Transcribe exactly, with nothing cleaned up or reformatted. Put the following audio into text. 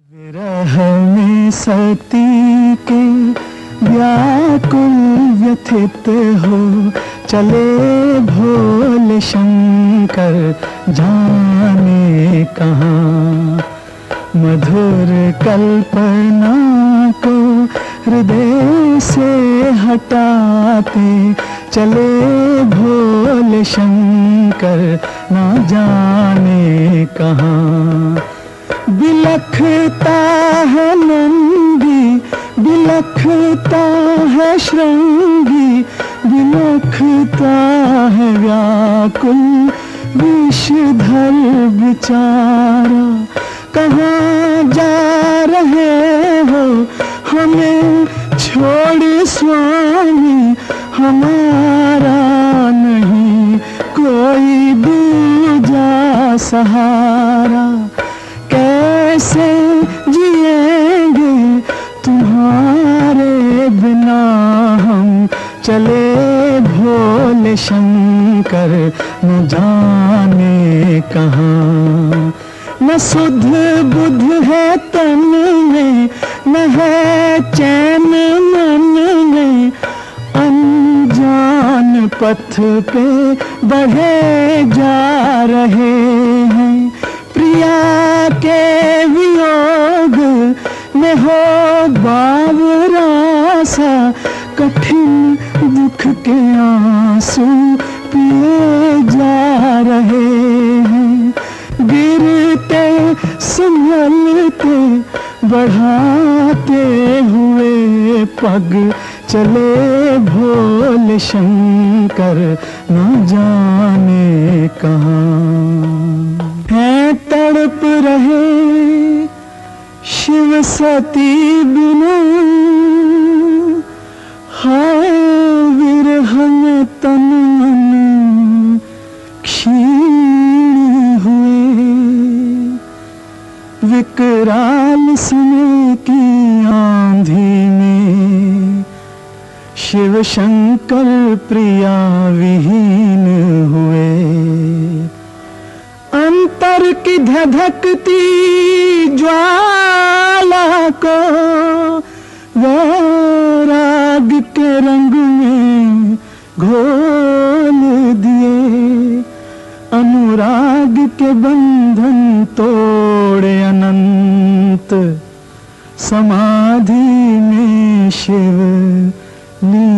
विरह में सती के व्याकुल व्यथित हो चले भोले शंकर जाने कहाँ। मधुर कल्पना को हृदय से हटाते चले भोले शंकर ना जाने कहाँ। बिलखता है नंदी, बिलखता है श्रृंगी, बिलखता है व्याकुल विषधर बेचारा। कहाँ जा रहे हो हमें छोड़ स्वामी, हमारा नहीं कोई दूजा सहारा। कैसे जिएंगे तुम्हारे बिना हम, चले भोले शंकर न जाने कहाँ। न सुध बुध है तन में, न है चैन मन में, अनजान पथ पे बढ़े जा रहे हैं। प्रिया के वियोग में हो बावरा सा, कठिन दुख के आंसू पिए जा रहे हैं। गिरते संभलते बढ़ाते हुए पग चले भोले शंकर न जाने कहाँ। है तड़प रहे शिव सती बिना, हाय विरह में तन मन क्षीण हुए। विकराल समय की आंधी में शिव शंकर प्रिया विहीन हुए। अंतर की धधकती ज्वाला को वैराग के रंग में घोल दिए। अनुराग के बंधन तोड़े अनंत समाधि में शिव ली